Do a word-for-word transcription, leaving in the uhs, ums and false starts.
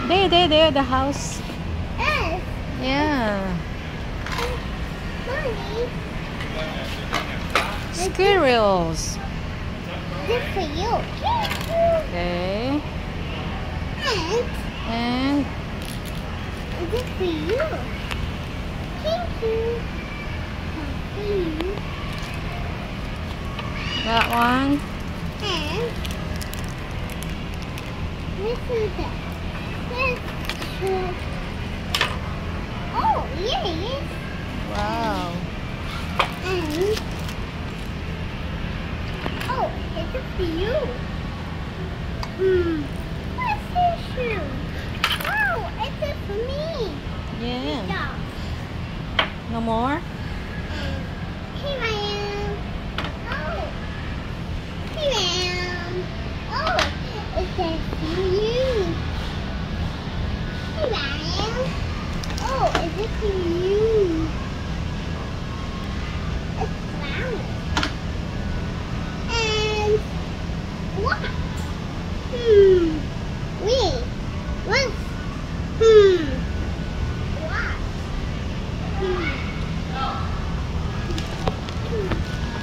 There, there, there, the house. Yes. Yeah. Mommy. Squirrels. This for you. Okay. And And this for you. Thank you. Thank you. that one. And this is it. This is oh, yes. Wow. And oh, it's a for you. Hmm. What's this shoe? Oh, it's a for me. Yeah. Yeah. No more? And here I am. Oh, here I am. Oh, it says for you. Here I am. Oh, is it for you? It's brown. And what? Hmm. Wait. What's